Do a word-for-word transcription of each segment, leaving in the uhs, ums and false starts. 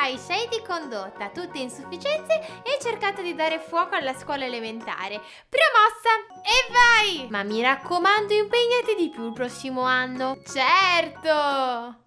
hai sei di condotta, tutte insufficienze e hai cercato di dare fuoco alla scuola elementare. Promossa! E vai! Ma mi raccomando, impegnati di più il prossimo anno. Certo!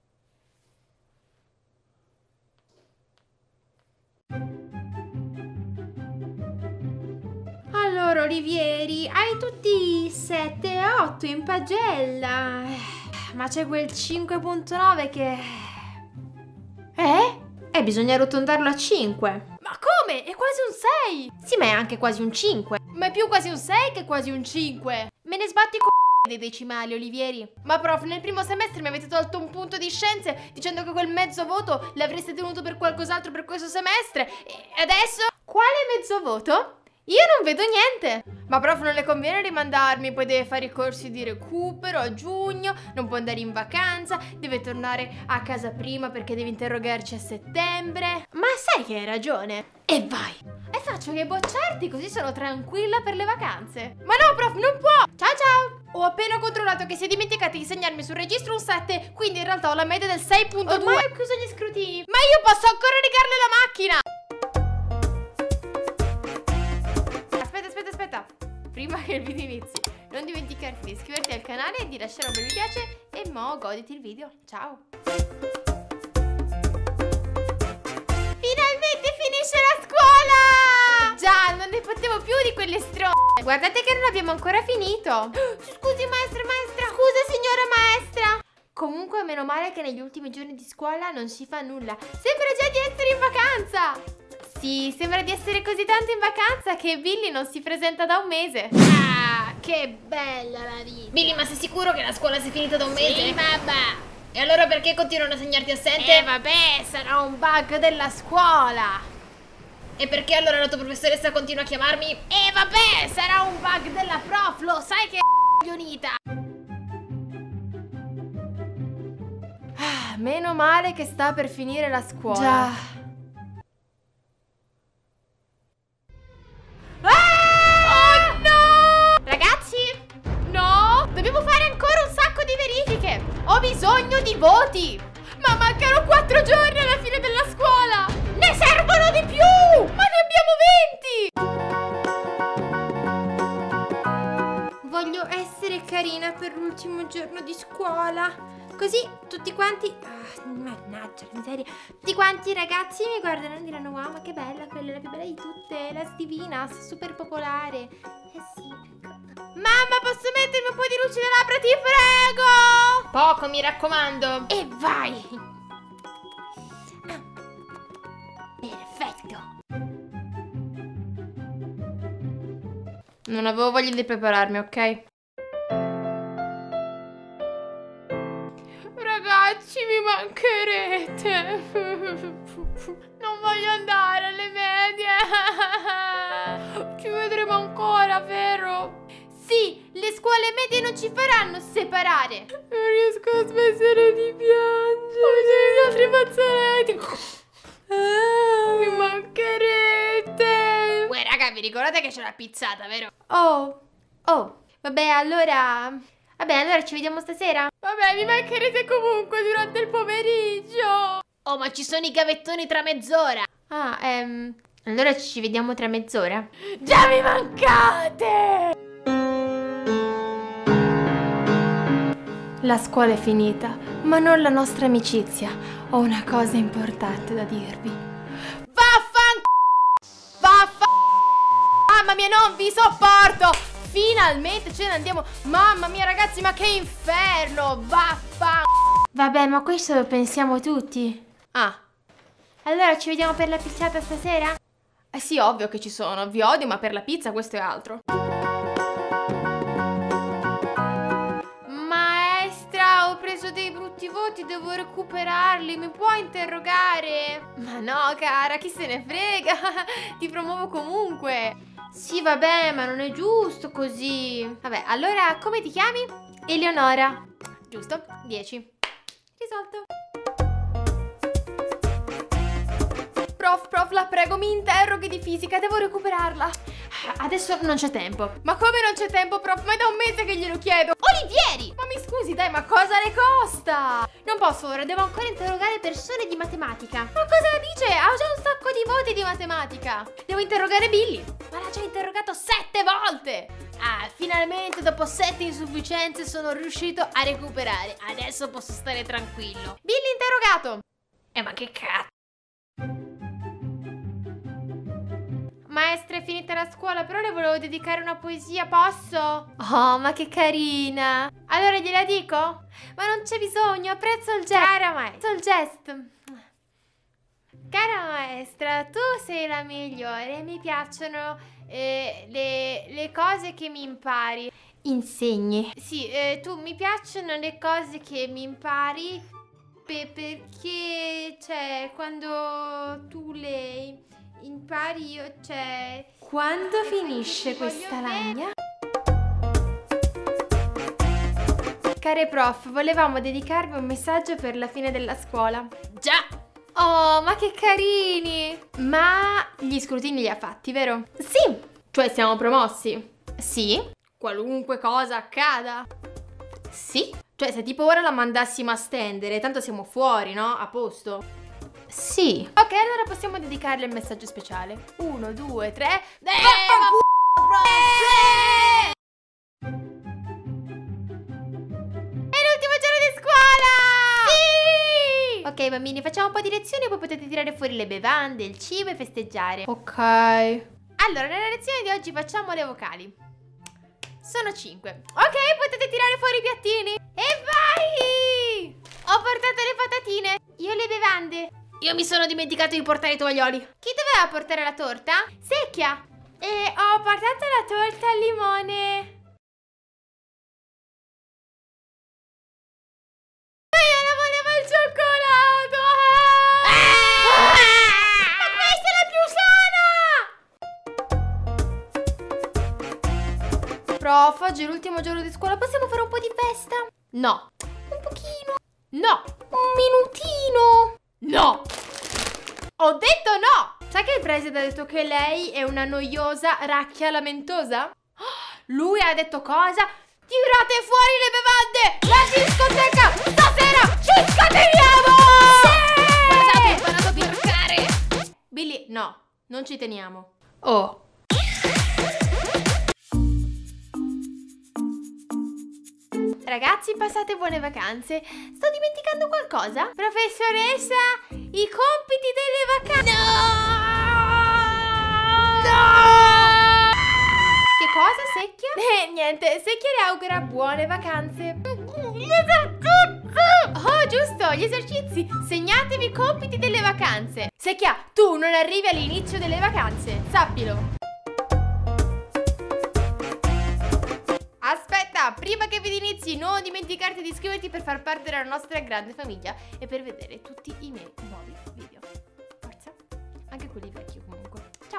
Allora, Olivieri, hai tutti sette e otto in pagella. Ma c'è quel cinque virgola nove che... Eh? Eh, bisogna arrotondarlo a cinque. Ma come? È quasi un sei! Sì, ma è anche quasi un cinque. Ma è più quasi un sei che quasi un cinque. Me ne sbatti con dei decimali, Olivieri. Ma prof, nel primo semestre mi avete tolto un punto di scienze dicendo che quel mezzo voto l'avreste tenuto per qualcos'altro per questo semestre. E adesso? Quale mezzo voto? Io non vedo niente. Ma prof, non le conviene rimandarmi, poi deve fare i corsi di recupero a giugno, non può andare in vacanza, deve tornare a casa prima perché deve interrogarci a settembre. Ma sai che hai ragione. E vai. E faccio che bocciarti così sono tranquilla per le vacanze. Ma no prof, non può. Ciao ciao. Ho appena controllato che si è dimenticato di segnarmi sul registro un sette, quindi in realtà ho la media del sei virgola due. Ormai ho chiuso gli scrutini. Ma io posso ancora rigarle la macchina. Prima che il video inizi, non dimenticarti di iscriverti al canale e di lasciare un bel mi piace. E mo' goditi il video. Ciao! Finalmente finisce la scuola! Già, non ne potevo più di quelle stronze. Guardate che non abbiamo ancora finito. Scusi maestra, maestra. Scusa signora maestra. Comunque meno male che negli ultimi giorni di scuola non si fa nulla. Sembra già di essere in vacanza. Sì, sembra di essere così tanto in vacanza che Billy non si presenta da un mese. Ah, che bella la vita. Billy, ma sei sicuro che la scuola sia finita da un mese? Sì, vabbè. E allora perché continuano a segnarti assente? Eh, vabbè, sarà un bug della scuola. E perché allora la tua professoressa continua a chiamarmi? Eh, vabbè, sarà un bug della prof, lo sai che è unita. Ah, meno male che sta per finire la scuola. Già. Dobbiamo fare ancora un sacco di verifiche. Ho bisogno di voti. Ma mancano quattro giorni alla fine della scuola. Ne servono di più. Ma ne abbiamo venti. Voglio essere carina per l'ultimo giorno di scuola. Così tutti quanti... Ah, mannaggia la miseria. Tutti quanti i ragazzi mi guardano e diranno: wow, ma che bella, quella è la più bella di tutte, la Divina, super popolare. Eh sì, ecco. Mamma, posso mettermi un po' di luce nelle labbra, ti prego? Poco, mi raccomando. E vai. Ah. Perfetto. Non avevo voglia di prepararmi, ok? Ragazzi, mi mancherete. Non voglio andare alle medie. Ci vedremo ancora, vero? Sì, le scuole medie non ci faranno separare. Non riesco a smettere di piangere. Gli altri fazzoletti. Ah, mi mancherete. Uè, raga, vi ricordate che c'è la pizzata, vero? Oh, oh, vabbè, allora... Vabbè, allora ci vediamo stasera? Vabbè, mi mancherete comunque durante il pomeriggio. Oh, ma ci sono i gavettoni tra mezz'ora. Ah, ehm... allora ci vediamo tra mezz'ora? Già mi mancate! La scuola è finita, ma non la nostra amicizia. Ho una cosa importante da dirvi. Vaffan... Vaffan... Mamma mia, non vi sopporto! Finalmente ce ne andiamo. Mamma mia ragazzi, ma che inferno. Vaffa. Vabbè, ma questo lo pensiamo tutti. Ah, allora ci vediamo per la pizzata stasera? Eh sì, ovvio che ci sono. Vi odio, ma per la pizza questo è altro. Maestra, ho preso dei brutti voti, devo recuperarli. Mi può interrogare? Ma no, cara, chi se ne frega. Ti promuovo comunque. Sì, vabbè, ma non è giusto così. Vabbè, allora come ti chiami? Eleonora. Giusto, dieci. Risolto. Prof, prof, la prego, mi interroghi di fisica, devo recuperarla. Adesso non c'è tempo. Ma come non c'è tempo, prof? Ma è da un mese che glielo chiedo. Olivieri! Ma mi scusi, dai, ma cosa le costa? Non posso ora, devo ancora interrogare persone di matematica. Ma cosa dice? Ho già un sacco di voti di matematica. Devo interrogare Billy. Ma l'ha già interrogato sette volte. Ah, finalmente dopo sette insufficienze sono riuscito a recuperare. Adesso posso stare tranquillo. Billy interrogato. Eh, ma che cazzo? Maestra, è finita la scuola, però le volevo dedicare una poesia, posso? Oh, ma che carina. Allora gliela dico? Ma non c'è bisogno, apprezzo il gesto. Cara maestra, il gesto. Cara maestra, tu sei la migliore, mi piacciono eh, le, le cose che mi impari. Insegni. Sì, eh, tu mi piacciono le cose che mi impari pe- perché, cioè, quando tu le impari io, cioè... Quando finisce questa lagna? Care prof, volevamo dedicarvi un messaggio per la fine della scuola. Già! Oh, ma che carini! Ma gli scrutini li ha fatti, vero? Sì! Cioè siamo promossi? Sì. Qualunque cosa accada? Sì. Cioè se tipo ora la mandassimo a stendere, tanto siamo fuori, no? A posto? Sì. Ok, allora possiamo dedicarle il messaggio speciale. Uno, due, tre... Vaffanculo! È l'ultimo giorno di scuola! Sì! Ok bambini, facciamo un po' di lezioni, poi potete tirare fuori le bevande, il cibo e festeggiare. Ok. Allora, nella lezione di oggi facciamo le vocali. Sono cinque. Ok, potete tirare fuori i piattini. E vai! Ho portato le patatine. Io le bevande. Io mi sono dimenticato di portare i tovaglioli. Chi doveva portare la torta? Secchia. E ho portato la torta al limone. Io non volevo il cioccolato. Ma questa è la più sana. Prof, oggi è l'ultimo giorno di scuola, possiamo fare un po' di festa? No. Un pochino? No. Un minutino? No. Ho detto no. Sai che il preside ha detto che lei è una noiosa racchia lamentosa? Lui ha detto cosa? Tirate fuori le bevande! La discoteca stasera ci scateniamo! Sì! Guardate, ho imparato a bircare. Billy, no, non ci teniamo. Oh. Ragazzi, passate buone vacanze. Sto dimenticando qualcosa? Professoressa, i compiti delle vacanze. No! No! Che cosa, Secchia? Eh, niente, Secchia le augura buone vacanze. Gli esercizi! Oh, giusto, gli esercizi. Segnatevi i compiti delle vacanze. Secchia, tu non arrivi all'inizio delle vacanze, sappilo. Aspetta, prima che vi inizi, non dimenticarti di iscriverti per far parte della nostra grande famiglia e per vedere tutti i miei nuovi video. Forza, anche quelli vecchi comunque. Ciao!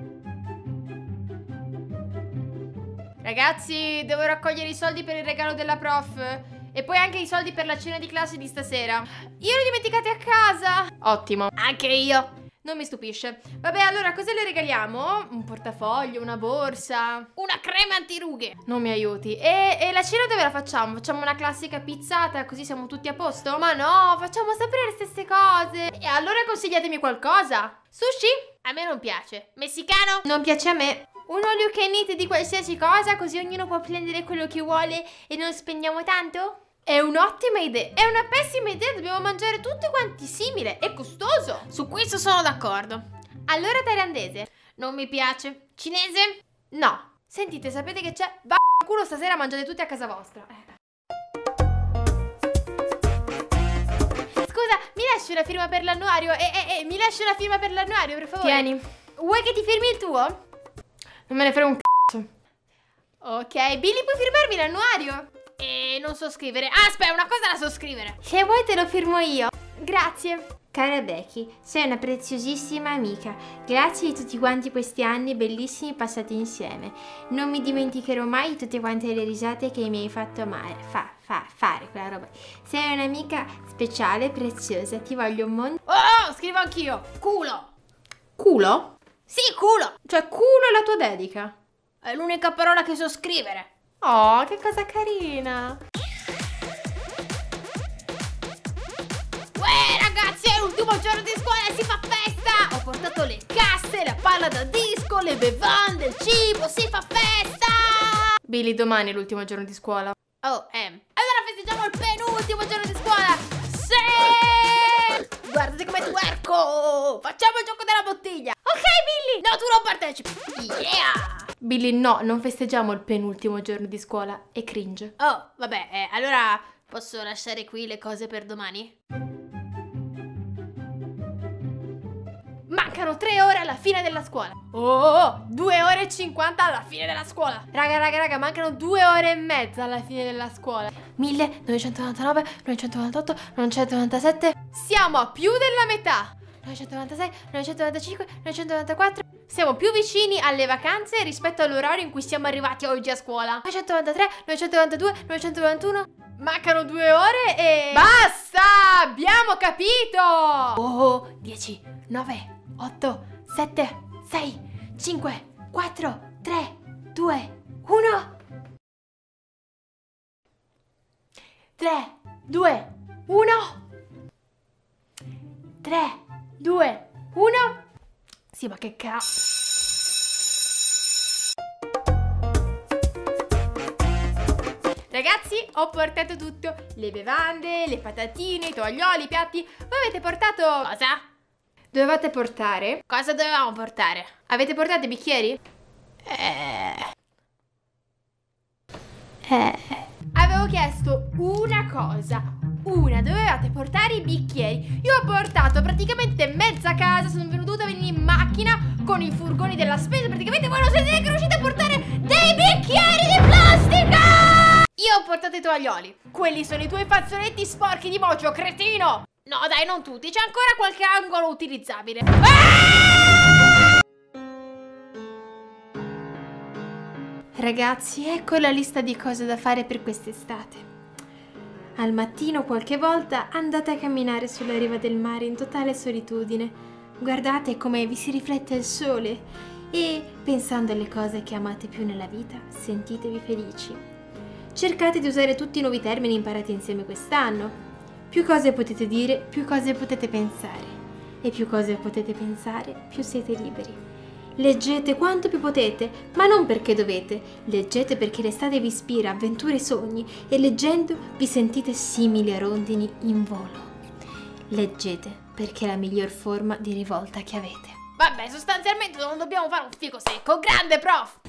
Ragazzi, devo raccogliere i soldi per il regalo della prof e poi anche i soldi per la cena di classe di stasera. Io li ho dimenticati a casa. Ottimo. Anche io. Non mi stupisce. Vabbè, allora cosa le regaliamo? Un portafoglio, una borsa? Una crema antirughe. Non mi aiuti. E, e la cena dove la facciamo? Facciamo una classica pizzata così siamo tutti a posto? Ma no, facciamo sempre le stesse cose. E allora consigliatemi qualcosa. Sushi? A me non piace. Messicano? Non piace a me. Un all you can eat di qualsiasi cosa, così ognuno può prendere quello che vuole e non spendiamo tanto? È un'ottima idea. È una pessima idea, dobbiamo mangiare tutti quanti simile. È costoso. Su questo sono d'accordo. Allora thailandese. Non mi piace. Cinese? No. Sentite, sapete che c'è? Va culo, stasera mangiate tutti a casa vostra. Scusa, mi lasci una firma per l'annuario? E, e, e, mi lasci una firma per l'annuario, per favore? Tieni. Vuoi che ti firmi il tuo? Non me ne frega un c***o. Ok, Billy, puoi firmarmi l'annuario? E non so scrivere. Ah, aspetta, una cosa la so scrivere. Se vuoi te lo firmo io. Grazie. Cara Becky, sei una preziosissima amica. Grazie di tutti quanti questi anni bellissimi passati insieme. Non mi dimenticherò mai di tutte quante le risate che mi hai fatto amare. Fa, fa, fare quella roba. Sei un'amica speciale, preziosa. Ti voglio un mondo. Oh, scrivo anch'io. Culo. Culo? Sì, culo. Cioè, culo è la tua dedica. È l'unica parola che so scrivere. Oh, che cosa carina. Uè, ragazzi, è l'ultimo giorno di scuola e si fa festa! Ho portato le casse, la palla da disco, le bevande, il cibo, si fa festa! Billy, domani è l'ultimo giorno di scuola. Oh, ehm. Allora festeggiamo il penultimo giorno di scuola! Sì! Guardate come twerco! Facciamo il gioco della bottiglia! Ok, Billy! No, tu non partecipi! Yeah! Billy, no, non festeggiamo il penultimo giorno di scuola, è cringe. Oh, vabbè, eh, allora posso lasciare qui le cose per domani? Mancano tre ore alla fine della scuola. Oh, oh, oh, due ore e cinquanta alla fine della scuola. Raga, raga, raga, mancano due ore e mezza alla fine della scuola. millenovecentonovantanove, novecentonovantotto, novecentonovantasette. Siamo a più della metà. novecentonovantasei, novecentonovantacinque, novecentonovantaquattro. Siamo più vicini alle vacanze rispetto all'orario in cui siamo arrivati oggi a scuola. novecentonovantatré, novecentonovantadue, novecentonovantuno. Mancano due ore e... Basta! Abbiamo capito! Oh, dieci, nove, otto, sette, sei, cinque, quattro, tre, due, uno. tre, due, uno. tre, due, uno. Sì, ma che cazzo. Ragazzi, ho portato tutto. Le bevande, le patatine, i tovaglioli, i piatti. Voi avete portato... Cosa? Dovevate portare... Cosa dovevamo portare? Avete portato i bicchieri? Eh... Eh... Avevo chiesto una cosa. Una, dovevate portare i bicchieri. Io ho portato praticamente mezza casa. Sono venuta a venire in macchina con i furgoni della spesa. Praticamente voi non siete neanche riusciti a portare dei bicchieri di plastica. Io ho portato i tovaglioli. Quelli sono i tuoi fazzoletti sporchi di mocio, cretino. No, dai, non tutti. C'è ancora qualche angolo utilizzabile. Ah! Ragazzi, ecco la lista di cose da fare per quest'estate. Al mattino qualche volta andate a camminare sulla riva del mare in totale solitudine. Guardate come vi si riflette il sole e, pensando alle cose che amate più nella vita, sentitevi felici. Cercate di usare tutti i nuovi termini imparati insieme quest'anno. Più cose potete dire, più cose potete pensare. E più cose potete pensare, più siete liberi. Leggete quanto più potete, ma non perché dovete. Leggete perché l'estate vi ispira avventure e sogni e leggendo vi sentite simili a rondini in volo. Leggete perché è la miglior forma di rivolta che avete. Vabbè, sostanzialmente non dobbiamo fare un fico secco. Grande, prof!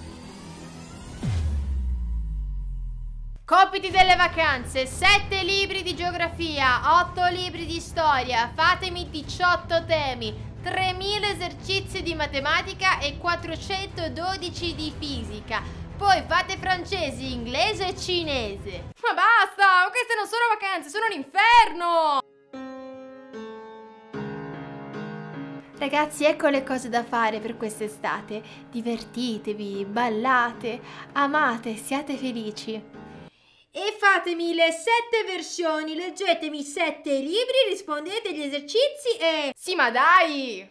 Compiti delle vacanze: sette libri di geografia, otto libri di storia, fatemi diciotto temi, tremila esercizi di matematica e quattrocentododici di fisica. Poi fate francese, inglese e cinese. Ma basta, queste non sono vacanze, sono un inferno! Ragazzi, ecco le cose da fare per quest'estate. Divertitevi, ballate, amate, siate felici. E fatemi le sette versioni, leggetemi sette libri, rispondete agli esercizi e... Sì, ma dai!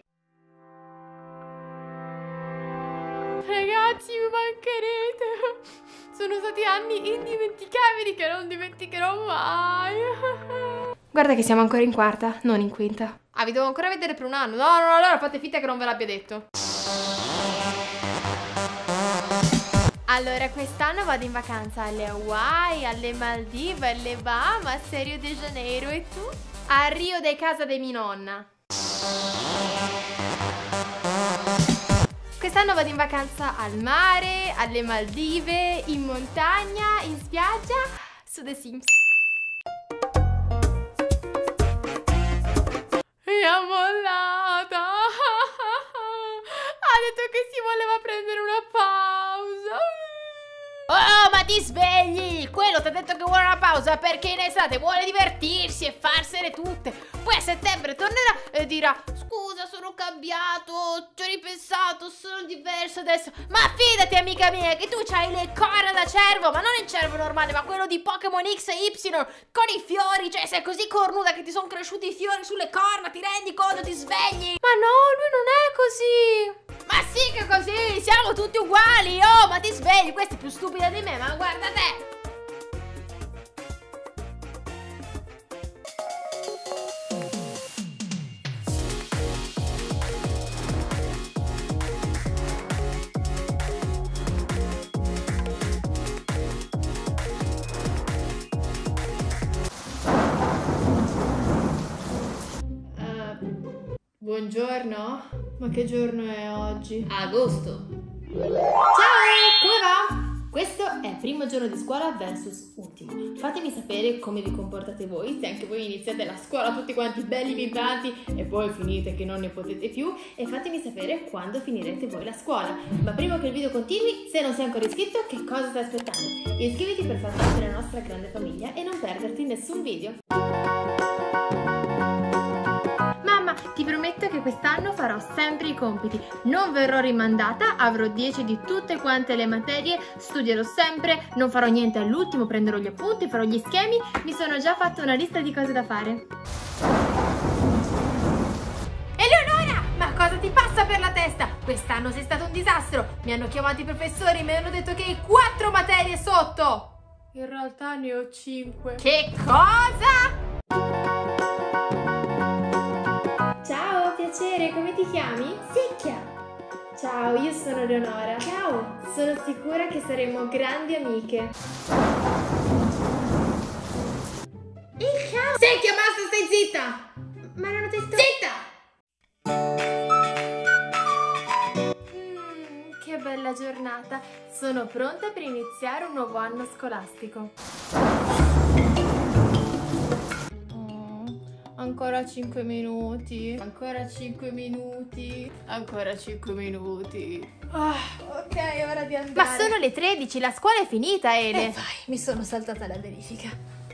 Ragazzi, mi mancherete! Sono stati anni indimenticabili che non dimenticherò mai! Guarda che siamo ancora in quarta, non in quinta. Ah, vi devo ancora vedere per un anno? No, no, allora fate finta che non ve l'abbia detto. Allora, quest'anno vado in vacanza alle Hawaii, alle Maldive, alle Bahamas, a Rio de Janeiro. E tu? A Rio de casa di mia nonna. Quest'anno vado in vacanza al mare, alle Maldive, in montagna, in spiaggia, su The Sims. E ha mollata. Ha detto che si voleva prendere una pausa. Oh, ma ti svegli! Quello ti ha detto che vuole una pausa perché in estate vuole divertirsi e farsene tutte. Poi a settembre tornerà e dirà: scusa, sono cambiato, ci ho ripensato, sono diverso adesso. Ma fidati, amica mia, che tu c'hai le corna da cervo, ma non il cervo normale, ma quello di Pokémon X e Y con i fiori. Cioè, sei così cornuta che ti sono cresciuti i fiori sulle corna, ti rendi conto, ti svegli? Ma no, lui non è così. Ma Ma sì che così, siamo tutti uguali. Oh, ma ti svegli, questa è più stupida di me, ma guarda te. Buongiorno, ma che giorno è oggi? Agosto. Ciao, come va? Questo è primo giorno di scuola versus ultimo. Fatemi sapere come vi comportate voi, se anche voi iniziate la scuola tutti quanti belli vibranti e poi finite che non ne potete più, e fatemi sapere quando finirete voi la scuola. Ma prima che il video continui, se non sei ancora iscritto, che cosa stai aspettando? Iscriviti per far parte della nostra grande famiglia e non perderti nessun video. Ti prometto che quest'anno farò sempre i compiti, non verrò rimandata, avrò dieci di tutte quante le materie, studierò sempre, non farò niente all'ultimo, prenderò gli appunti, farò gli schemi, mi sono già fatta una lista di cose da fare. Eleonora, ma cosa ti passa per la testa? Quest'anno sei stato un disastro, mi hanno chiamato i professori e mi hanno detto che hai quattro materie sotto. In realtà ne ho cinque. Che cosa? Ciao, piacere, come ti chiami? Secchia! Ciao, io sono Leonora. Ciao! Sono sicura che saremo grandi amiche. Il ciao! Secchia, basta, stai zitta! Ma non ho detto... Zitta! Mm, che bella giornata! Sono pronta per iniziare un nuovo anno scolastico. Ancora cinque minuti, ancora cinque minuti, ancora cinque minuti. Ah, ok, è ora di andare. Ma sono le tredici, la scuola è finita, Ele. Eh, vai, mi sono saltata la verifica.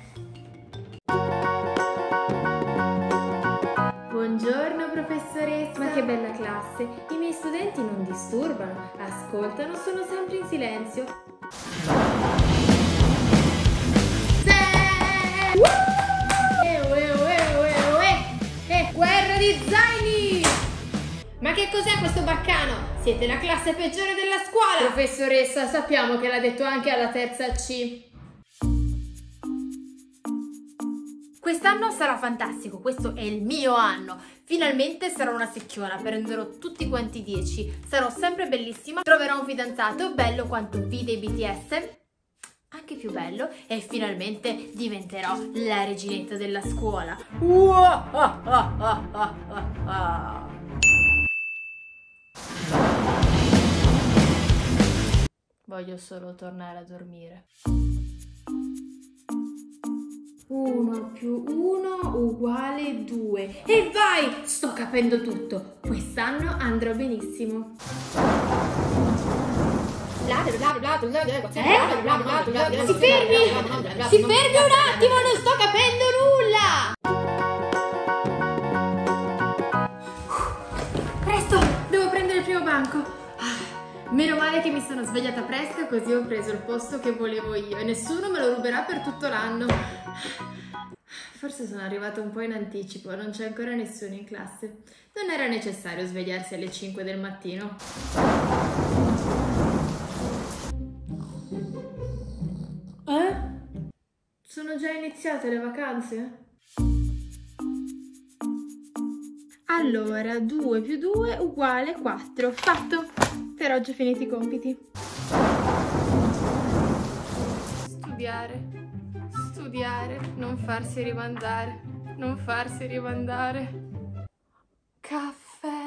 Buongiorno professoressa. Ma che bella classe. I miei studenti non disturbano, ascoltano, sono sempre in silenzio. Guerra di zaini! Ma che cos'è questo baccano? Siete la classe peggiore della scuola! Professoressa, sappiamo che l'ha detto anche alla terza C. Quest'anno sarà fantastico, questo è il mio anno. Finalmente sarò una secchiona, prenderò tutti quanti dieci. Sarò sempre bellissima, troverò un fidanzato bello quanto V dei B T S, anche più bello, e finalmente diventerò la reginetta della scuola. Voglio solo tornare a dormire. uno più uno uguale due. E vai! Sto capendo tutto. Quest'anno andrò benissimo. Eh? Si Si fermi! Si fermi un attimo, non sto capendo nulla! Presto, devo prendere il primo banco. Ah, meno male che mi sono svegliata presto, così ho preso il posto che volevo io e nessuno me lo ruberà per tutto l'anno. Forse sono arrivata un po' in anticipo, non c'è ancora nessuno in classe. Non era necessario svegliarsi alle cinque del mattino. Eh? Sono già iniziate le vacanze? Allora, due più due uguale quattro. Fatto! Per oggi ho finito i compiti. Studiare, studiare, non farsi rimandare, non farsi rimandare. Caffè.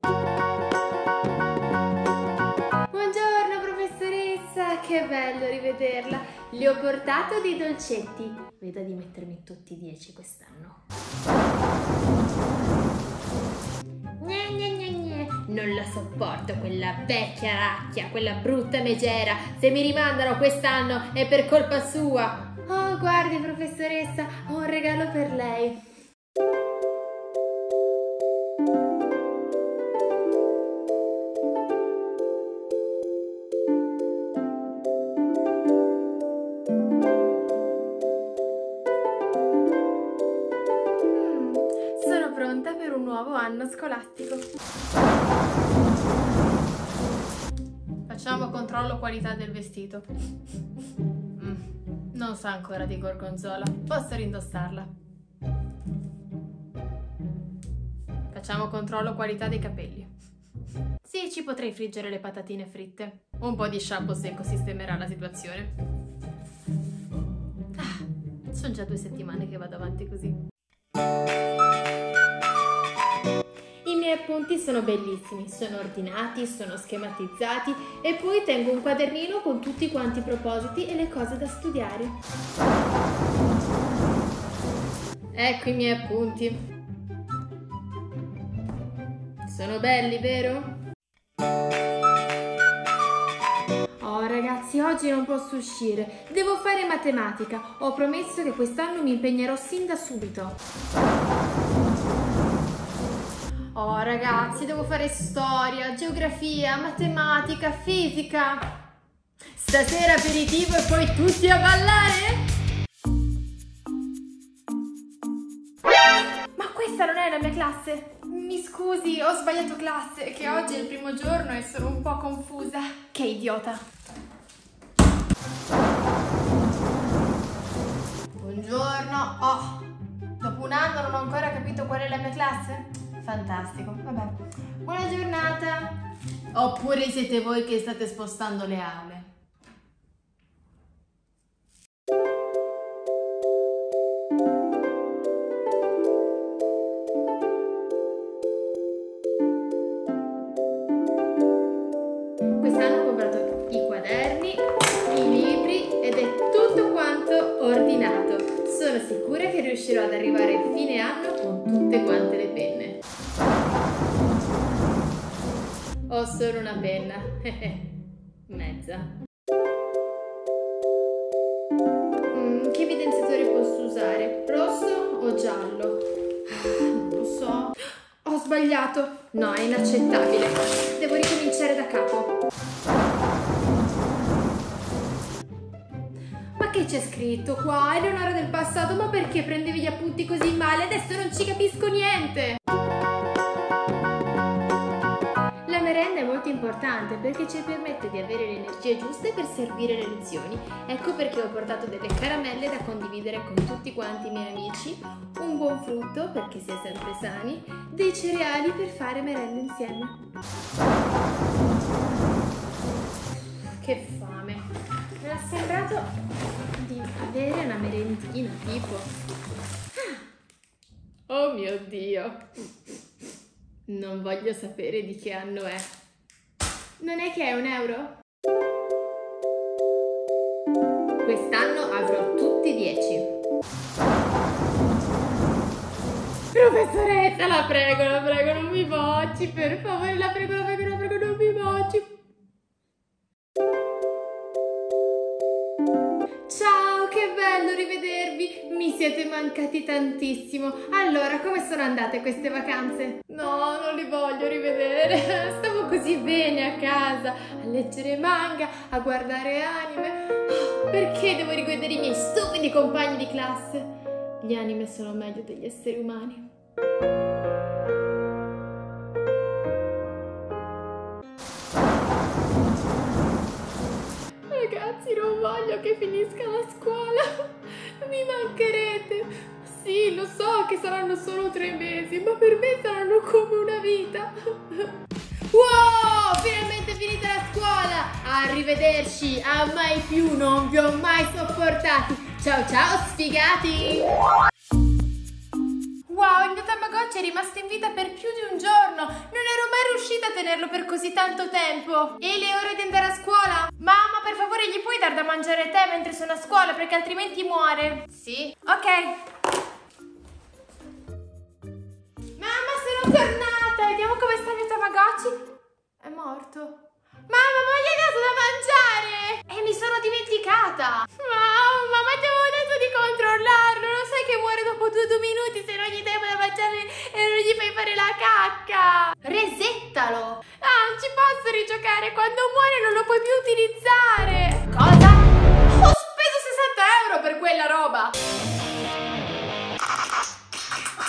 Buongiorno professoressa, che bello rivederla. Le ho portato dei dolcetti. Vedo di mettermi tutti i dieci quest'anno. Gne, gne, gne, gne. Non la sopporto quella vecchia racchia, quella brutta megera. Se mi rimandano quest'anno è per colpa sua. Oh, guardi professoressa, ho un regalo per lei. Pronta per un nuovo anno scolastico. Facciamo controllo qualità del vestito. Mm, non sa ancora di gorgonzola. Posso rindossarla. Facciamo controllo qualità dei capelli. Sì, ci potrei friggere le patatine fritte. Un po' di shampoo secco sistemerà la situazione. Ah, sono già due settimane che vado avanti così. I miei appunti sono bellissimi, sono ordinati, sono schematizzati e poi tengo un quadernino con tutti quanti i propositi e le cose da studiare. Ecco i miei appunti. Sono belli, vero? Oh ragazzi, oggi non posso uscire. Devo fare matematica. Ho promesso che quest'anno mi impegnerò sin da subito. Oh ragazzi, devo fare storia, geografia, matematica, fisica. Stasera aperitivo e poi tutti a ballare? Ma questa non è la mia classe. Mi scusi, ho sbagliato classe, che oggi è il primo giorno e sono un po' confusa. Che idiota. Buongiorno. Oh, dopo un anno non ho ancora capito qual è la mia classe? Fantastico, vabbè. Buona giornata. Oppure siete voi che state spostando le aule? Quest'anno ho comprato i quaderni, i libri ed è tutto quanto ordinato. Sono sicura che riuscirò ad arrivare a fine anno con tutte quante le penne. Ho solo una penna. Mezza. Mm, che evidenziatore posso usare? Rosso o giallo? Non lo so. Ho sbagliato. No, è inaccettabile. Devo ricominciare da capo. Ma che c'è scritto qua? Eleonora del passato, ma perché prendevi gli appunti così male? Adesso non ci capisco niente. La merenda è molto importante perché ci permette di avere le energie giuste per servire le lezioni. Ecco perché ho portato delle caramelle da condividere con tutti quanti i miei amici, un buon frutto perché si è sempre sani, dei cereali per fare merenda insieme. Che fame! Mi è sembrato di avere una merendina tipo... Oh mio Dio! Non voglio sapere di che anno è. Non è che è un euro? Quest'anno avrò tutti dieci. Professoressa, la prego, la prego, non mi bocci, per favore, la prego, la prego, la prego, non mi bocci. Ciao, che bello rivedervi! Mi siete mancati tantissimo. Allora, come sono andate queste vacanze? No, non li voglio rivedere. Stavo così bene a casa, a leggere manga, a guardare anime. Perché devo rivedere i miei stupidi compagni di classe? Gli anime sono meglio degli esseri umani. Ragazzi, non voglio che finisca la scuola. Mi mancherete. Sì, lo so che saranno solo tre mesi, ma per me saranno come una vita. Wow, finalmente è finita la scuola. Arrivederci, a mai più, non vi ho mai sopportati. Ciao ciao, sfigati. Wow, il mio Tamagotchi è rimasto in vita per più di un giorno. Non ero mai riuscita a tenerlo per così tanto tempo. E le ore di andare a scuola? Mamma, per favore, gli puoi dar da mangiare a te mentre sono a scuola, perché altrimenti muore. Sì? Ok. Mamma, sono tornata. Vediamo come sta il mio Tamagotchi. È morto. Mamma, ma gli hai dato da mangiare? E mi sono dimenticata. Mamma, ma ti avevo detto di controllarlo. Lo sai che muore dopo due, due minuti se non gli dai da mangiare e non gli fai fare la cacca. Resettalo. Ah, non ci posso rigiocare. Quando muore non lo puoi più utilizzare. Cosa? Ho speso sessanta euro per quella roba.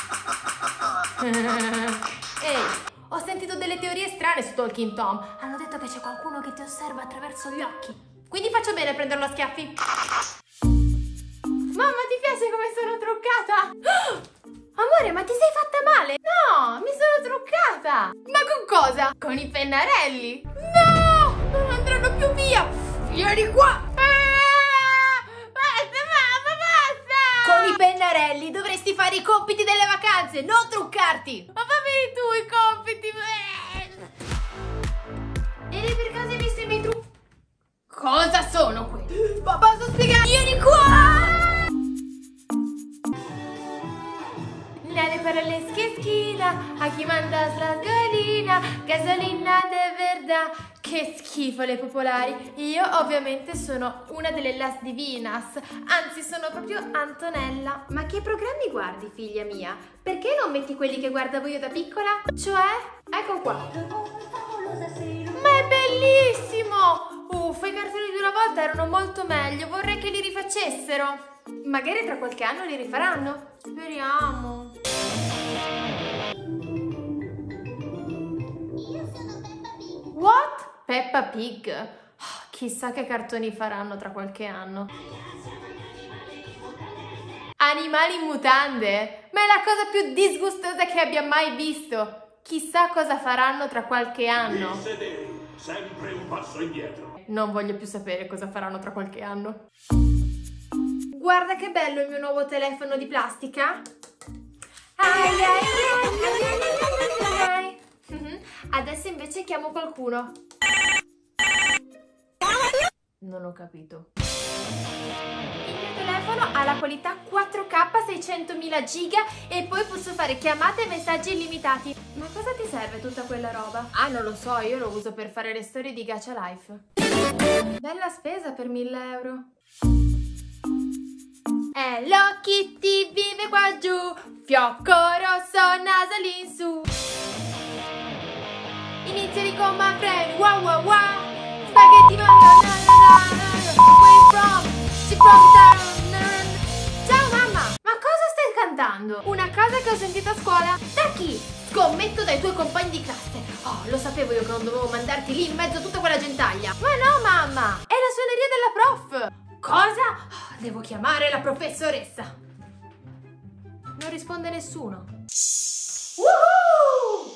Ehi, ho sentito delle teorie strane su Talking Tom. Hanno detto che c'è qualcuno che ti osserva attraverso gli occhi. Quindi faccio bene a prenderlo a schiaffi. Mamma, ti piace come sono truccata? Amore, ma ti sei fatta male? No, mi sono truccata. Ma con cosa? Con i pennarelli. No, non andranno più via. Vieni qua. Ah, basta, mamma, basta. Con i pennarelli dovresti fare i compiti delle vacanze, non truccarti. Ma fammi tu i compiti. E per caso hai visto i miei trucchi? Cosa sono quelli? Ma posso spiegare? Vieni qua. Le parole scheschina, a chi manda slasgalina, gasolina de verda. Che schifo le popolari. Io ovviamente sono una delle Las Divinas, anzi sono proprio Antonella. Ma che programmi guardi, figlia mia? Perché non metti quelli che guardavo io da piccola? Cioè, ecco qua. Ma è bellissimo! Uffa, i cartoni di una volta erano molto meglio, vorrei che li rifacessero. Magari tra qualche anno li rifaranno. Speriamo. What? Peppa Pig? Oh, chissà che cartoni faranno tra qualche anno. Animali in mutande? Ma è la cosa più disgustosa che abbia mai visto. Chissà cosa faranno tra qualche anno. Sempre un passo indietro. Non voglio più sapere cosa faranno tra qualche anno. Guarda che bello il mio nuovo telefono di plastica. Ai, ai, ai, ai, ai. Adesso invece chiamo qualcuno. Non ho capito. Il mio telefono ha la qualità quattro K seicentomila giga e poi posso fare chiamate e messaggi illimitati. Ma cosa ti serve tutta quella roba? Ah, non lo so, io lo uso per fare le storie di Gacha Life. Bella spesa per mille euro. Hello Kitty vive qua giù, fiocco rosso, naso in su. Iniziali con my friend, wow wow wow. Spaghetti no no no no no. Where from? She from down. Ciao mamma, ma cosa stai cantando? Una cosa che ho sentito a scuola. Da chi? Scommetto dai tuoi compagni di classe. Oh, lo sapevo io che non dovevo mandarti lì in mezzo a tutta quella gentaglia. Ma no mamma, è la suoneria della prof. Cosa? Oh, devo chiamare la professoressa. Non risponde nessuno. Woohoo!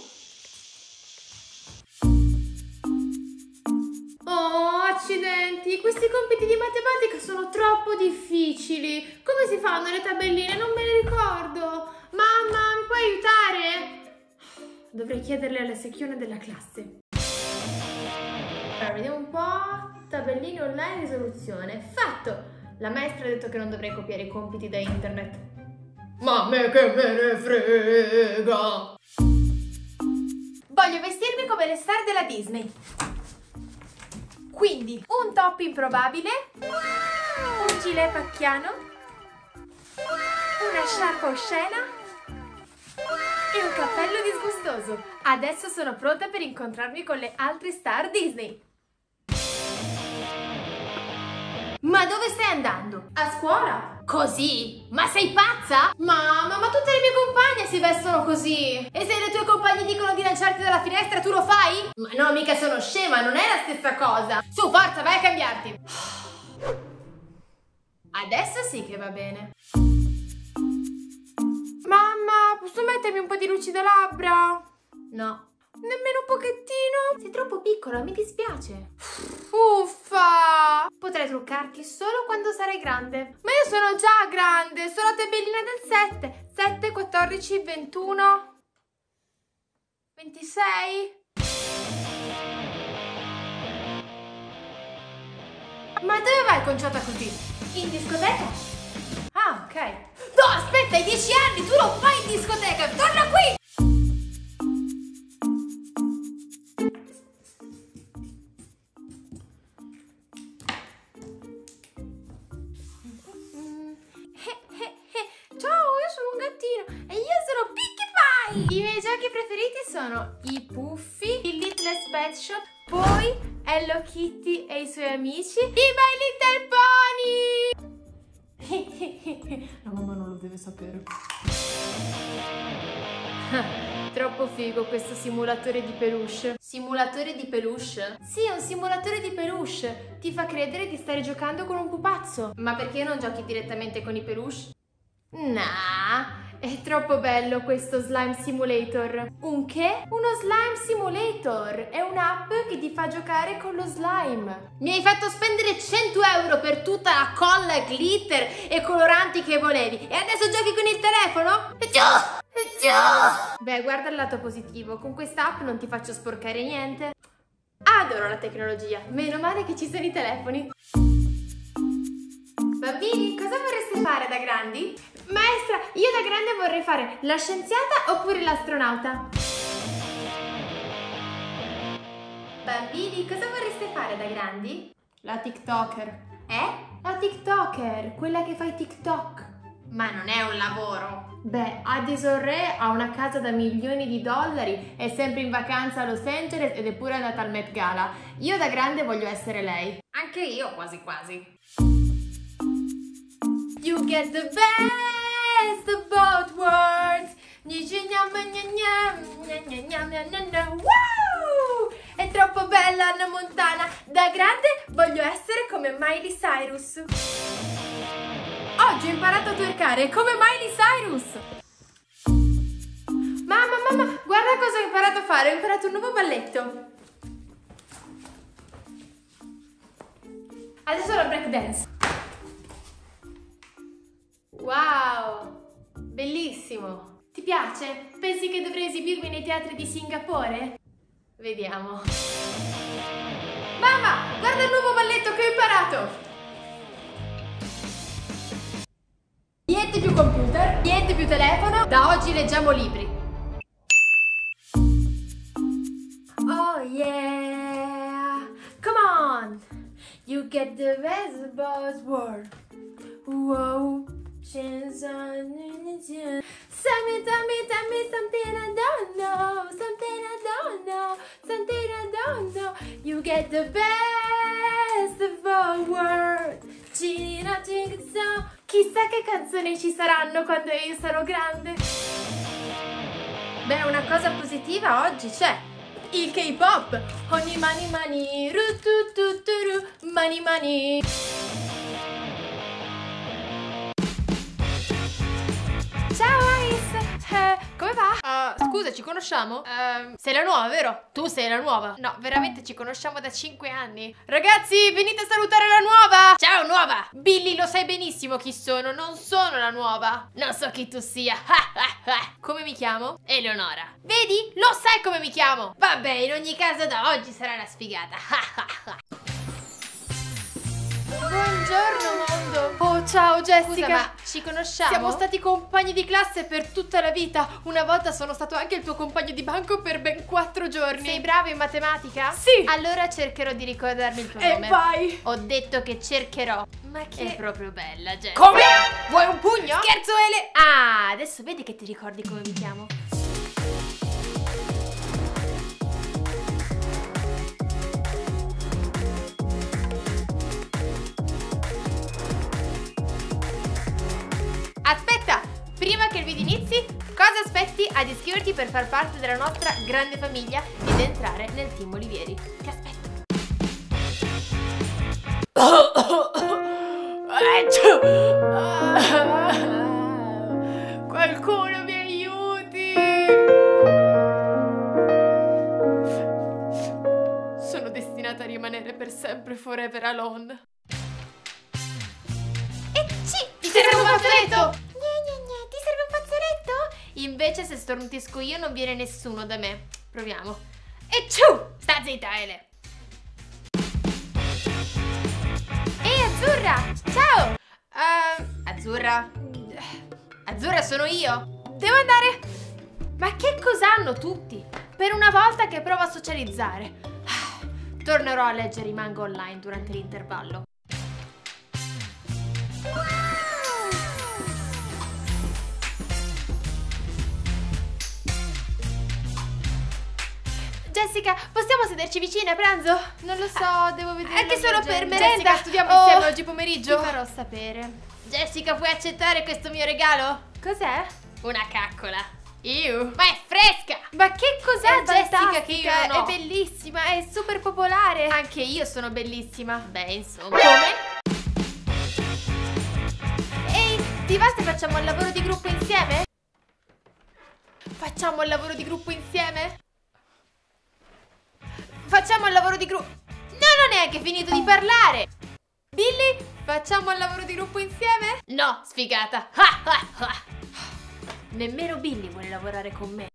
Oh, accidenti, questi compiti di matematica sono troppo difficili. Come si fanno le tabelline? Non me le ricordo. Mamma, mi puoi aiutare? Dovrei chiederle alla secchione della classe. Allora, vediamo un po'. Tabelline online, risoluzione. Fatto! La maestra ha detto che non dovrei copiare i compiti da internet. Ma a me che me ne frega! Voglio vestirmi come le star della Disney. Quindi un top improbabile, un gilet pacchiano, una sciarpa oscena e un cappello disgustoso. Adesso sono pronta per incontrarmi con le altre star Disney. Ma dove stai andando? A scuola? Così? Ma sei pazza? Mamma, ma tutte le mie compagne si vestono così. E se le tue compagne dicono di lanciarti dalla finestra, tu lo fai? Ma no, mica sono scema, non è la stessa cosa. Su, forza, vai a cambiarti. Adesso sì che va bene. Mamma, posso mettermi un po' di lucido labbra? No. Nemmeno un pochettino? Sei troppo piccola, mi dispiace. Uffa! Potrai truccarti solo quando sarai grande. Ma io sono già grande, sono la tabellina del sette. sette, quattordici, ventuno, ventisei. Ma dove vai conciata così? In discoteca? Ah, ok. No, aspetta, hai dieci anni, tu non vai in discoteca, torna qui! I miei giochi preferiti sono i Puffi, il Little's Pet Shop, poi Hello Kitty e i suoi amici, i My Little Pony! La mamma non lo deve sapere. troppo figo questo simulatore di peluche. Simulatore di peluche? Sì, è un simulatore di peluche. Ti fa credere di stare giocando con un pupazzo. Ma perché non giochi direttamente con i peluche? Nah, è troppo bello questo Slime Simulator. Un che? Uno Slime Simulator. È un'app che ti fa giocare con lo slime. Mi hai fatto spendere cento euro per tutta la colla, glitter e coloranti che volevi e adesso giochi con il telefono? Beh, guarda il lato positivo. Con questa app non ti faccio sporcare niente. Adoro la tecnologia. Meno male che ci sono i telefoni. Bambini, cosa vorreste fare da grandi? Maestra, io da grande vorrei fare la scienziata oppure l'astronauta. Bambini, cosa vorreste fare da grandi? La TikToker. Eh? La TikToker, quella che fa i TikTok. Ma non è un lavoro. Beh, Addison Rae ha una casa da milioni di dollari, è sempre in vacanza a Los Angeles ed è pure andata al Met Gala. Io da grande voglio essere lei. Anche io quasi quasi. You get the best of both worlds. Woo! È troppo bella Hannah Montana. Da grande voglio essere come Miley Cyrus. Oggi ho imparato a twerkare come Miley Cyrus. Mamma, mamma, guarda cosa ho imparato a fare. Ho imparato un nuovo balletto. Adesso la break dance. Wow, bellissimo. Ti piace? Pensi che dovrei esibirmi nei teatri di Singapore? Vediamo. Mamma, guarda il nuovo balletto che ho imparato. Niente più computer, niente più telefono. Da oggi leggiamo libri. Oh yeah, come on. You get the best buzzword. Whoa. Something, tell me, tell me, tell me something I don't know, something I don't know, something I don't know. You get the best of all worlds. Chissà che canzoni ci saranno quando io sarò grande. Beh, una cosa positiva oggi c'è. Il K-pop. Ogni mani mani, ru tu tu tu ru, mani mani. Ciao Ice! Eh, come va? Uh, scusa, ci conosciamo? Uh, sei la nuova, vero? Tu sei la nuova? No, veramente ci conosciamo da cinque anni. Ragazzi, venite a salutare la nuova! Ciao, nuova! Billy, lo sai benissimo chi sono, non sono la nuova. Non so chi tu sia. Come mi chiamo? Eleonora. Vedi? Lo sai come mi chiamo? Vabbè, in ogni caso da oggi sarà una sfigata. Buongiorno mondo! Oh, ciao Jessica! Scusa, ma ci conosciamo? Siamo stati compagni di classe per tutta la vita. Una volta sono stato anche il tuo compagno di banco per ben quattro giorni. Sei bravo in matematica? Sì! Allora cercherò di ricordarmi il tuo E nome. vai! Ho detto che cercherò. Ma che... È proprio bella, Jessica. Come? Vuoi un pugno? Scherzo, Ele! Ah, adesso vedi che ti ricordi come mi chiamo. Aspetta, prima che il video inizi, cosa aspetti ad iscriverti per far parte della nostra grande famiglia ed entrare nel team Olivieri? Ti aspetto. Qualcuno mi aiuti! Sono destinata a rimanere per sempre forever alone. E ci! Ti serve un fazzoletto? Gne gne gne, ti serve un fazzoletto? Invece se stornutisco io non viene nessuno da me. Proviamo. E ciu! Sta zitta, Ele. Ehi, Azzurra! Ciao! Uh, Azzurra? Azzurra sono io? Devo andare. Ma che cos'hanno tutti? Per una volta che provo a socializzare. Tornerò a leggere i manga online durante l'intervallo. Jessica, possiamo sederci vicine a pranzo? Non lo so, devo vedere. Anche solo per merenda. Jessica, studiamo Oh, insieme oggi pomeriggio. Ti farò sapere. Jessica, puoi accettare questo mio regalo? Cos'è? Una caccola. Ew. Ma è fresca! Ma che cos'è È Jessica che io non ho. È bellissima, è super popolare. Anche io sono bellissima. Beh, insomma. Come? Ehi, ti va se facciamo il lavoro di gruppo insieme? Facciamo il lavoro di gruppo insieme? Facciamo il lavoro di gruppo. Non ho neanche finito di parlare. Billy, facciamo il lavoro di gruppo insieme? No, sfigata. Ah, ah, ah. Nemmeno Billy vuole lavorare con me.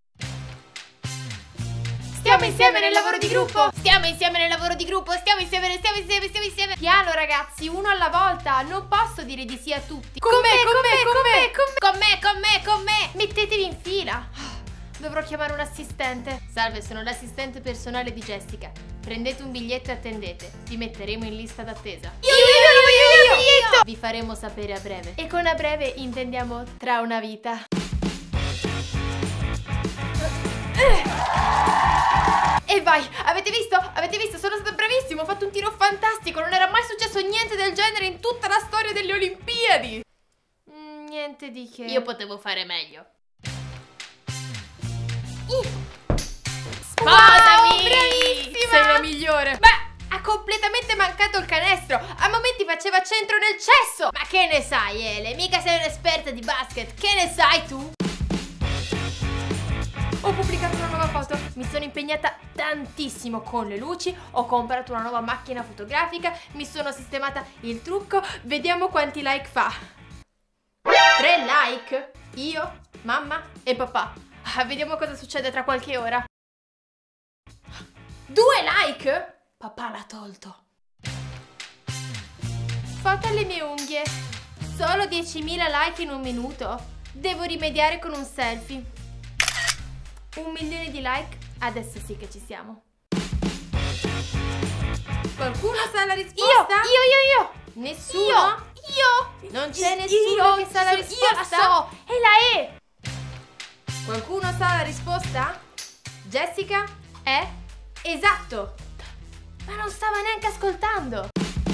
Stiamo insieme nel lavoro di gruppo. Stiamo insieme nel lavoro di gruppo. Stiamo insieme, stiamo insieme, stiamo insieme. Piano ragazzi, uno alla volta. Non posso dire di sì a tutti. Con, con me, con me, con me, con me, con me, con me. Mettetevi in fila. Dovrò chiamare un assistente. Salve, sono l'assistente personale di Jessica. Prendete un biglietto e attendete. Vi metteremo in lista d'attesa. Io, io, io, io, io, io. Vi faremo sapere a breve. E con a breve intendiamo tra una vita. E vai, avete visto? Avete visto? Sono stato bravissimo, ho fatto un tiro fantastico. Non era mai successo niente del genere in tutta la storia delle Olimpiadi. Mm, niente di che. Io potevo fare meglio. Sposami! Wow, bravissima! Sei la migliore. Beh, ha completamente mancato il canestro. A momenti faceva centro nel cesso. Ma che ne sai, Ele? Mica sei un'esperta di basket. Che ne sai tu? Ho pubblicato una nuova foto. Mi sono impegnata tantissimo con le luci. Ho comprato una nuova macchina fotografica. Mi sono sistemata il trucco. Vediamo quanti like fa. Tre like. Io, mamma e papà. Ah, vediamo cosa succede tra qualche ora. Due like? Papà l'ha tolto. Foto alle mie unghie. Solo diecimila like in un minuto. Devo rimediare con un selfie. Un milione di like. Adesso sì che ci siamo. Qualcuno sa la risposta? Io, io, io, io. Nessuno? Io, io. Non c'è Io, nessuno io, che sa la io risposta? la so. È la E. Qualcuno sa la risposta? Jessica? È? Esatto. Ma non stava neanche ascoltando.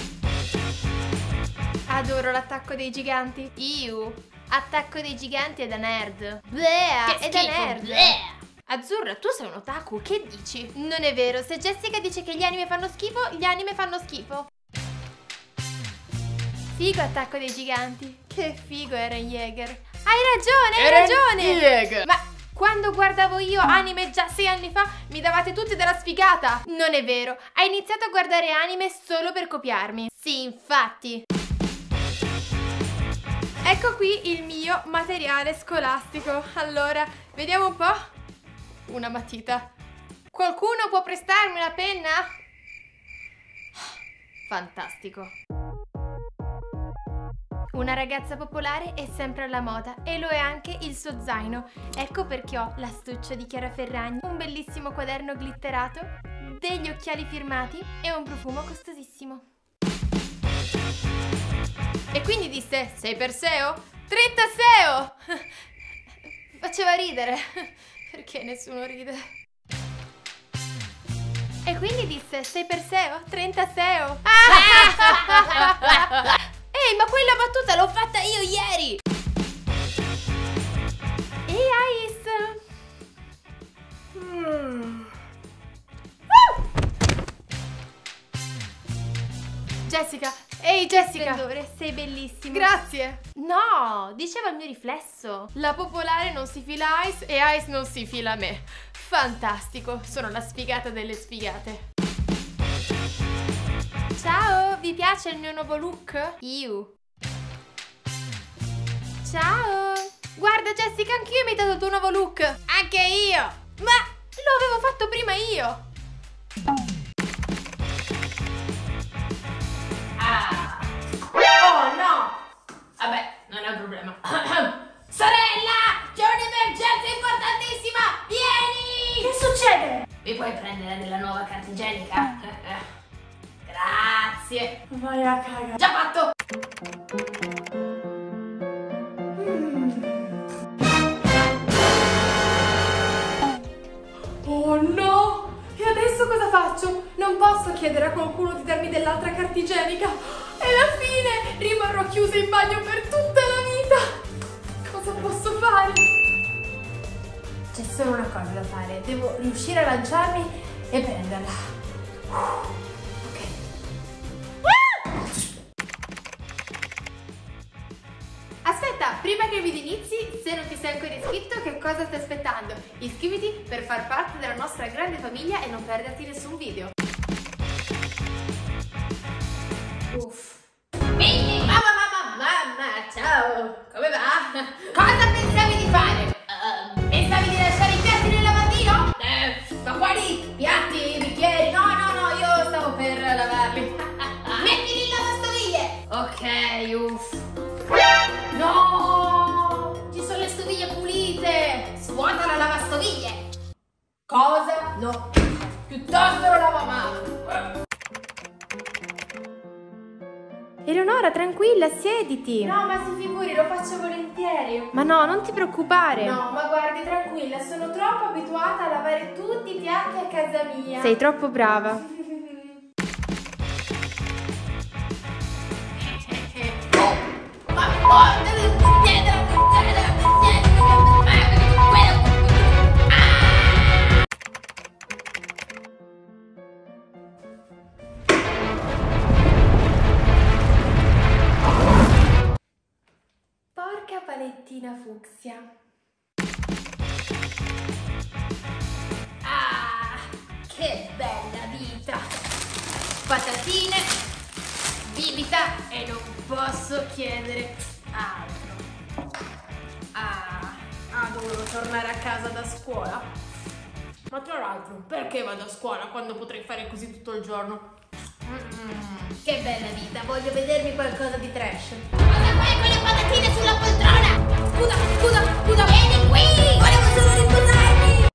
Adoro l'attacco dei giganti. Iu. Attacco dei giganti è da nerd. Bleh, Che è da schifo, nerd. bleh. Azzurra, tu sei un otaku, che dici? Non è vero, se Jessica dice che gli anime fanno schifo, gli anime fanno schifo. Figo attacco dei giganti. Che figo Eren Yeager. Hai ragione, hai Eren ragione. Yeager. Ma quando guardavo io anime già sei anni fa, mi davate tutti della sfigata. Non è vero, hai iniziato a guardare anime solo per copiarmi. Sì, infatti. Ecco qui il mio materiale scolastico. Allora, vediamo un po'. Una matita. Qualcuno può prestarmi una penna? Fantastico. Una ragazza popolare è sempre alla moda e lo è anche il suo zaino. Ecco perché ho l'astuccio di Chiara Ferragni, un bellissimo quaderno glitterato, degli occhiali firmati e un profumo costosissimo. E quindi disse, sei Perseo? trenta Seo! Faceva ridere, perché nessuno ride. E quindi disse, sei Perseo? trenta Seo! Ehi, ma quella battuta l'ho fatta io ieri! E Ice! Mm. Uh! Jessica! Ehi Jessica! Splendore, sei bellissima! Grazie! No, diceva il mio riflesso! La popolare non si fila a Ice e Ice non si fila a me! Fantastico! Sono la sfigata delle sfigate! Ciao, vi piace il mio nuovo look? Iu. Ciao. Guarda Jessica, anch'io ho imitato il tuo nuovo look. Anche io. Ma lo avevo fatto prima io. Ah. Oh no. Vabbè, non è un problema. Sorella, c'è un'emergenza importantissima. Vieni. Che succede? Mi puoi prendere della nuova carta igienica? Grazie. Vai a cagare. Già fatto. Oh no! E adesso cosa faccio? Non posso chiedere a qualcuno di darmi dell'altra carta igienica. E alla fine rimarrò chiusa in bagno per tutta la vita. Cosa posso fare? c'è solo una cosa da fare. Devo riuscire a lanciarmi e prenderla. Ok. Aspetta, prima che il video inizi, se non ti sei ancora iscritto, che cosa stai aspettando? Iscriviti per far parte della nostra grande famiglia e non perderti nessun video. Uff. Mimmi, mamma, mamma, mamma, ciao, come va? Cosa pensavi di fare? Uh, pensavi di lasciare i piatti nel lavandino? Eh, ma quali piatti, bicchieri? No, no, no, io stavo per lavarli. Mettili in lavastoviglie! Ok, uff. No! Ci sono le stoviglie pulite! Svuota la lavastoviglie! Cosa? No! Piuttosto lo lavo a mano! Eleonora, tranquilla, siediti. No, ma si figuri, lo faccio volentieri. Ma no, non ti preoccupare. No, ma guardi, tranquilla, sono troppo abituata a lavare tutti i piatti a casa mia. Sei troppo brava. Porca palettina fucsia. Ah, che bella vita. Patatine, bibita e non posso chiedere altro. Ah, ah, dovevo tornare a casa da scuola. Ma tra l'altro, perché vado a scuola quando potrei fare così tutto il giorno? Mm, che bella vita, voglio vedermi qualcosa di trash. Cosa fai con le patatine sulla poltrona? Scusa, scusa, scusa, vieni qui! Volevo solo riposarmi!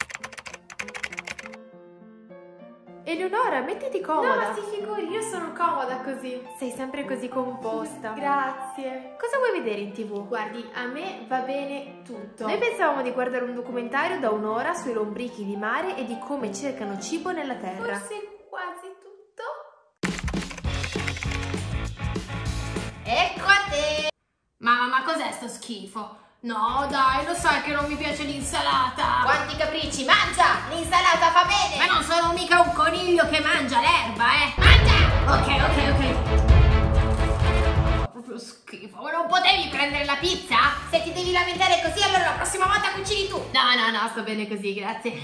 Eleonora, mettiti comoda. No, ma si figuri, io sono comoda così. Sei sempre così composta. Grazie. Cosa vuoi vedere in tv? Guardi, a me va bene tutto. Noi pensavamo di guardare un documentario da un'ora sui lombrichi di mare e di come cercano cibo nella terra. Forse quasi tutto. Ecco a te! Mamma, ma cos'è sto schifo? No, dai, lo sai che non mi piace l'insalata! Quanti capricci! Mangia! L'insalata fa bene! Ma non sono mica un coniglio che mangia l'erba, eh! Mangia! Ok, ok, ok. Fa proprio schifo. Ma non potevi prendere la pizza? Se ti devi lamentare così, allora la prossima volta cucini tu! No, no, no, sto bene così, grazie.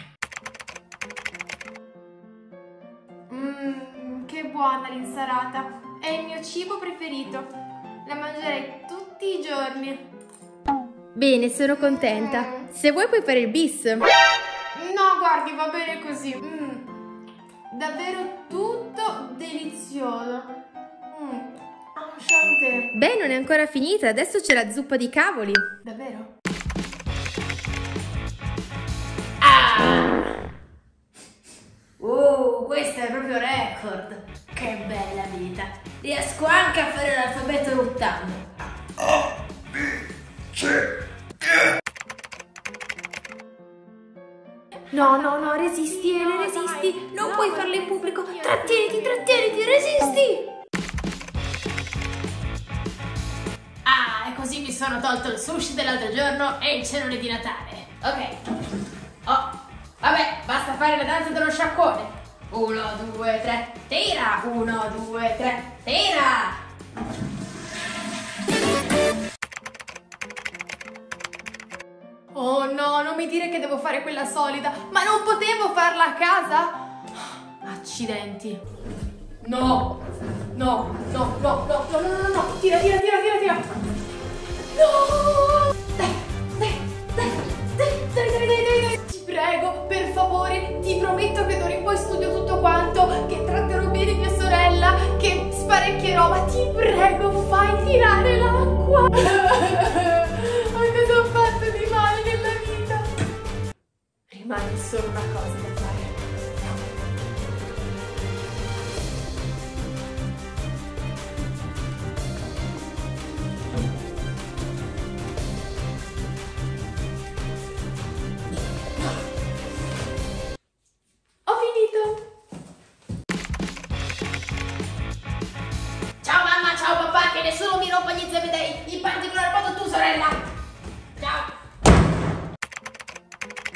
Mmm, che buona l'insalata! È il mio cibo preferito. La mangerei tutti i giorni. Bene, sono contenta. Mm. Se vuoi puoi fare il bis. No, guardi, va bene così. Mm. Davvero tutto delizioso. Mm. Enchanté. Beh, non è ancora finita, adesso c'è la zuppa di cavoli. Davvero? Ah! Uh, questo è proprio record. Che bella vita. Riesco anche a fare l'alfabeto ruttando. A, B, C, E. No, no, no, resisti, Ele, No, resisti. dai. Non No, puoi ma farlo in resisti, pubblico. resisti. Trattieniti, trattieniti, resisti. Ah, e così mi sono tolto il sushi dell'altro giorno e il cenone di Natale. Ok. Oh, vabbè, basta fare la danza dello sciacquone. Uno, due, tre, tira! Uno, due, tre, tira! Oh no, non mi dire che devo fare quella solita, ma non potevo farla a casa? Accidenti. No, no, no, no, no, no, no, no, no, tira, tira, tira, tira, tira. No! Dai, dai, dai, dai, dai, dai, dai, dai, dai. Ti prego, per favore, ti prometto che d'ora in poi studio tutto quanto, che tratterò bene mia sorella, che sparecchierò, ma ti prego, fai tirare l'acqua. Ma cosa ho fatto di male nella vita? Rimane solo una cosa da fare. Ho finito! Ciao mamma, ciao papà, che nessuno mi rompa gli zebedei, in particolar modo tu sorella! Ciao!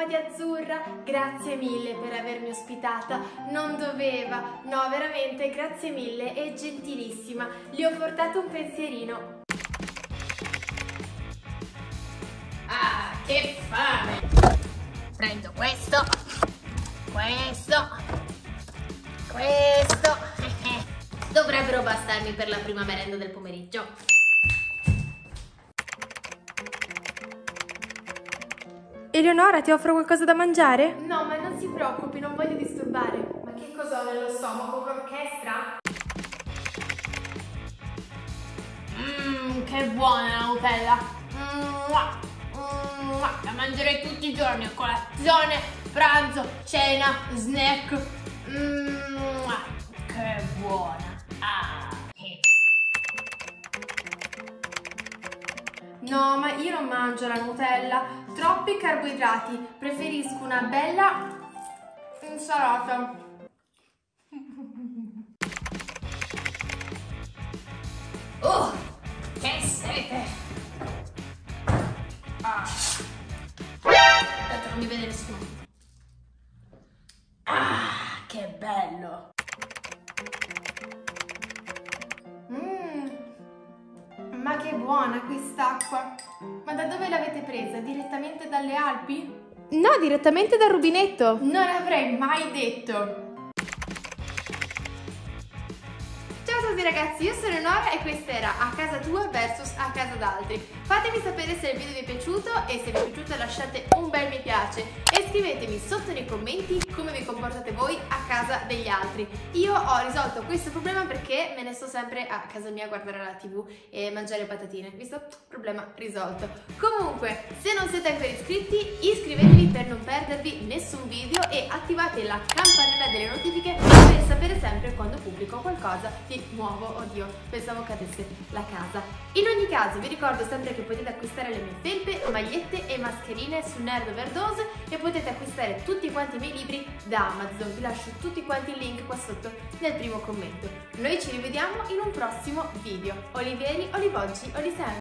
mamma di Azzurra, grazie mille per avermi ospitata. Non doveva, no, veramente, grazie mille, è gentilissima. Le ho portato un pensierino. Ah, che fame! Prendo questo, questo, questo. Dovrebbero bastarmi per la prima merenda del pomeriggio. Eleonora, ti offro qualcosa da mangiare? No, ma non si preoccupi, non voglio disturbare. Ma che cosa ho nello stomaco? Un'orchestra? Mmm, che buona la Nutella! Mua, mua. La mangerei tutti i giorni a colazione, pranzo, cena, snack. Mmm, che buona! Ah. No, ma io non mangio la Nutella, troppi carboidrati, preferisco una bella insalata. Oh, che sete! Ah. Tanto non mi vede nessuno. Ah, che bello! Mmm, ma che buona quest'acqua! Ma da dove l'avete presa? Direttamente dalle Alpi? No, direttamente dal rubinetto. Non avrei mai detto! Ciao a tutti ragazzi, io sono Eleonora e questa era A Casa Tua versus A Casa d'Altri. Fatemi sapere se il video vi è piaciuto e se vi è piaciuto lasciate un bel mi piace e scrivetemi sotto nei commenti come vi comportate voi a casa degli altri. Io ho risolto questo problema perché me ne sto sempre a casa mia a guardare la tv e mangiare patatine, visto? Problema risolto. Comunque, se non siete ancora iscritti, iscrivetevi per non perdervi nessun video e attivate la campanella delle notifiche per sapere sempre quando pubblico qualcosa di nuovo. Oddio, pensavo cadesse la casa. In ogni caso vi ricordo sempre che potete acquistare le mie felpe, magliette e mascherine su Nerd Overdose e potete acquistare tutti quanti i miei libri da Amazon. Vi lascio tutti quanti i link qua sotto nel primo commento. Noi ci rivediamo in un prossimo video. Olivieri, Olivoggi, Olisem.